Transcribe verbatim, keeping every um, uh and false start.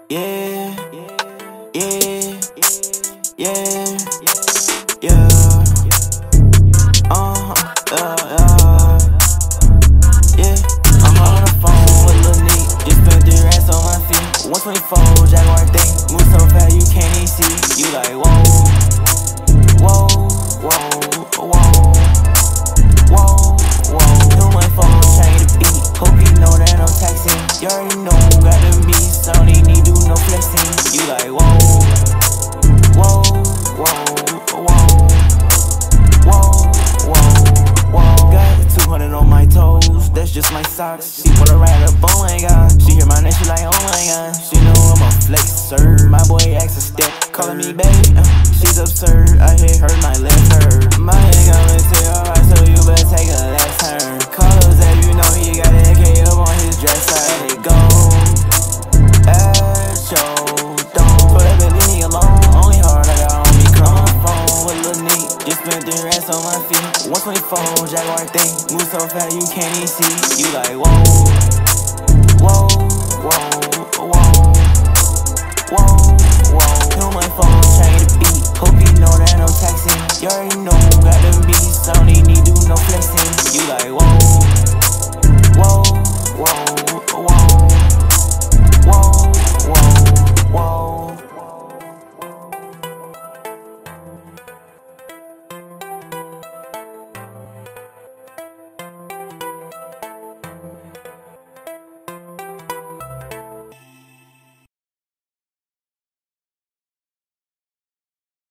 Yeah, yeah, yeah, yeah. Uh, uh, uh, yeah. I'm on the phone with Lil Neat. Just spent three racks on my feet. one twenty-four Jaguar thing. Move so fast you can't even see. You like whoa, whoa, whoa, whoa, whoa, whoa. Hit my phone, change the beat. Hope you know that I'm taxing. You already know, got them beats. I don't even need do no flexing. You like whoa, whoa, whoa, whoa, whoa, whoa, whoa. Got two hundred on my toes, that's just my socks. She wanna ride up on my god. She hear my name, she like oh my god. She know I'm a flexer. My boy acts a step, calling me babe. Uh, she's absurd. I hit her, my left her. My head got me say alright, so you better take a left turn. Carlos, as you know, he got an A K up on his dresser. Let it go. At your dome. So that bitch leave me alone. Only hard I got on me. On the phone with Lil Neat. Just spent three racks on my feet. one twenty-four Jaguar thing. Move so fast you can't even see. You like whoa, whoa, whoa, whoa, whoa, whoa. Hit on my phone, change the beat. Hope you know that I'm taxing. You already know, got them beats. I don't even need do no flex.